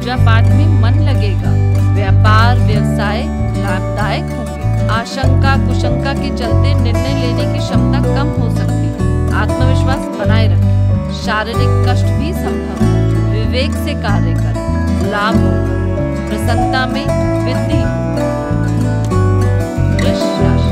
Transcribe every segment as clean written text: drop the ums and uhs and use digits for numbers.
पूजा पाठ में मन लगेगा। व्यापार व्यवसाय लाभदायक होंगे। आशंका कुशंका के चलते निर्णय लेने की क्षमता कम हो सकती है। आत्मविश्वास बनाए रखें। शारीरिक कष्ट भी संभव है। विवेक से कार्य करें, लाभ होगा। प्रसन्नता में वृद्धि होगी। वृश्चिक राशि,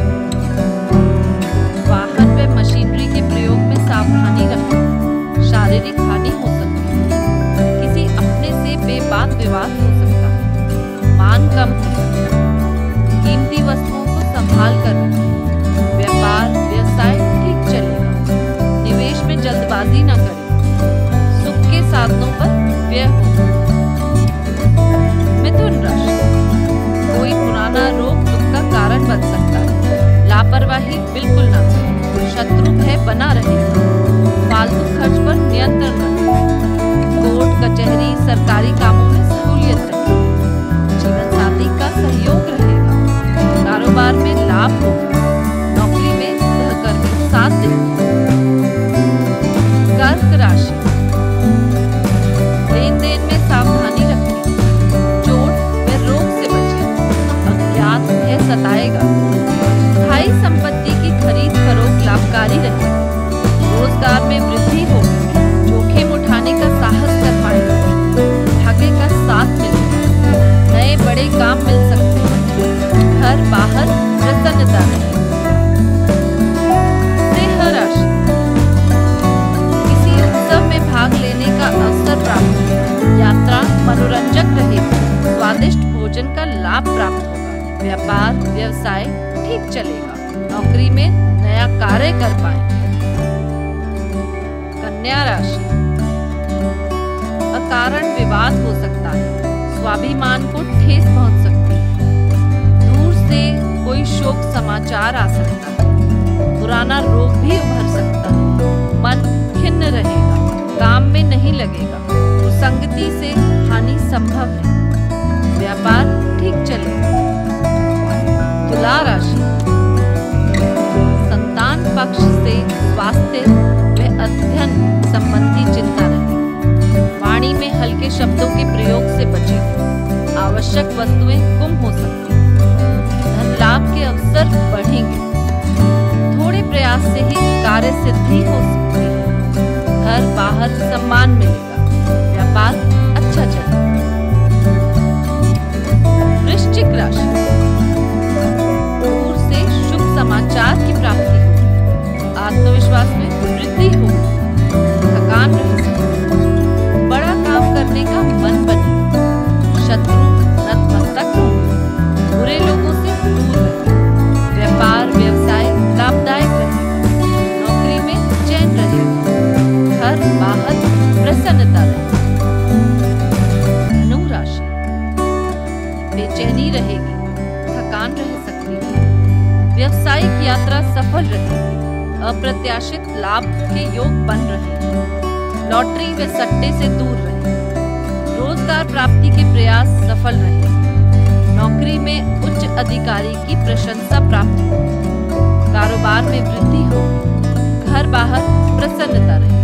वाहन व मशीनरी के प्रयोग में सावधानी रखें। शारीरिक हानि हो सकती है। किसी अपने से बेबाक विवाद हो सकता है। मान कम हो सकता है। कीमती वस्तुओं को संभाल कर रखें। व्यापार व्यवसाय ठीक चलेगा। निवेश में जल्दबाजी न करें। सुख के साधनों पर व्यय होगा। मिथुन राशि, कोई पुराना रोग दुख का कारण बन सकता है। लापरवाही बिल्कुल ना करें। शत्रु भय बना रहेगा। फालतू खर्च पर नियंत्रण रखें। कोर्ट कचहरी सरकारी कामों में सहूलियत रहेगी। जीवन साथी का सहयोग रहेगा। कारोबार में लाभ होगा। नौकरी में सहकर्मी साथ देंगे। कर्क राशि, लेन देन में सावधानी रखें। चोट व रोग से बचें। अज्ञात भय सताएगा। स्थायी संपत्ति की खरीद फरोख्त लाभकारी रहेगी। रोजगार में वृद्धि होगी। जोखिम उठाने का साहस कर पाएगा। भाग्य का साथ मिलेगा। नए बड़े काम मिल सकते हैं। घर बाहर प्रसन्नता रहेगी। सिंह राशि, किसी उत्सव में भाग लेने का अवसर प्राप्त होगा। यात्रा मनोरंजक रहेगी। स्वादिष्ट भोजन का लाभ प्राप्त होगा। व्यापार व्यवसाय ठीक चलेगा। नौकरी में नया कार्य कर पाएंगे। कन्या राशि, अकारण विवाद हो सकता है। स्वाभिमान को ठेस पहुंच सकती है। दूर से कोई शोक समाचार आ सकता है। पुराना रोग भी उभर सकता है। मन खिन्न रहेगा। काम में नहीं लगेगा। कुसंगति से हानि संभव है। व्यापार ठीक चलेगा। तुला राशि, संतान पक्ष से स्वास्थ्य व अध्ययन संबंधी चिंता रहेगी। वाणी में हल्के शब्दों के प्रयोग से बचें। आवश्यक वस्तुएं गुम हो सकती हैं। धन लाभ के अवसर बढ़ेंगे। थोड़े प्रयास से ही कार्य सिद्धि हो सकती है। घर बाहर सम्मान मिलेगा। व्यापार अच्छा चलेगा। वृश्चिक राशि, दूर से शुभ समाचार की प्राप्ति होगी। आत्मविश्वास में वृद्धि होगी। थकान रह सकती है। बड़ा काम करने का मन बनेगा। शत्रु नतमस्तक होंगे। बुरे लोगों से दूर रहें। व्यापार व्यवसाय लाभदायक रहेगा। नौकरी में चैन रहेगा। घर बाहर प्रसन्नता रहेगी। धनु राशि, बेचैनी रहेगी। थकान रह सकती है। व्यवसायिक यात्रा सफल रहेगी। अप्रत्याशित लाभ के योग बन रहे हैं। लॉटरी व सट्टे से दूर रहें। रोजगार प्राप्ति के प्रयास सफल रहें। नौकरी में उच्च अधिकारी की प्रशंसा प्राप्त होगी। कारोबार में वृद्धि होगी। घर बाहर प्रसन्नता रहेगी।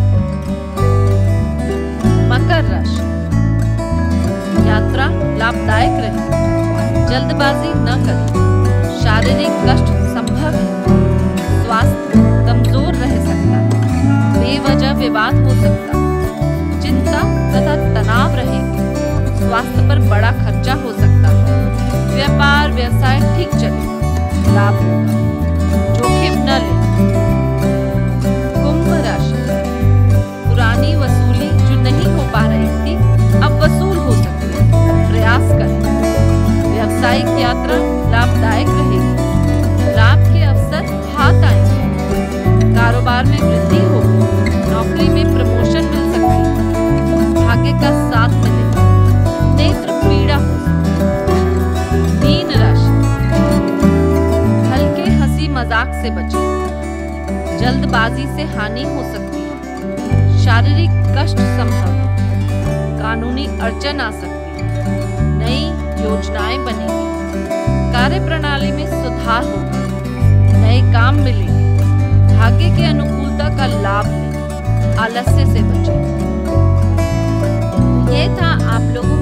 मकर राशि, यात्रा लाभदायक रहेगी। जल्दबाजी न करें। शारीरिक कष्ट संभव है। स्वास्थ्य कमजोर रह सकता है। बेवजह विवाद हो सकता है। चिंता तथा तनाव रहेंगे। स्वास्थ्य पर बड़ा खर्चा हो सकता है। व्यापार व्यवसाय ठीक चलेगा। लाभ होगा। जोखिम न लें। कुंभ राशि, पुरानी वसूली जो नहीं हो पा रही थी अब वसूल हो सकती है। प्रयास करें। व्यावसायिक यात्रा लाभदायक रहेगी। लाभ के अवसर हाथ आएंगे। कारोबार में वृद्धि होगी। नौकरी में प्रमोशन मिल सकती है। भाग्य का साथ मिलेगा। नेत्र पीड़ा हो सकती है। मीन राशि, हल्के हंसी मजाक से बचें। जल्दबाजी से हानि हो सकती है। शारीरिक कष्ट संभव है। कानूनी अड़चन आ सकती है। नई योजनाएं बनेंगी। कार्य प्रणाली में सुधार होगा। नए काम मिलेंगे। भाग्य की अनुकूलता का लाभ लें। आलस्य से बचें। ये था आप लोगों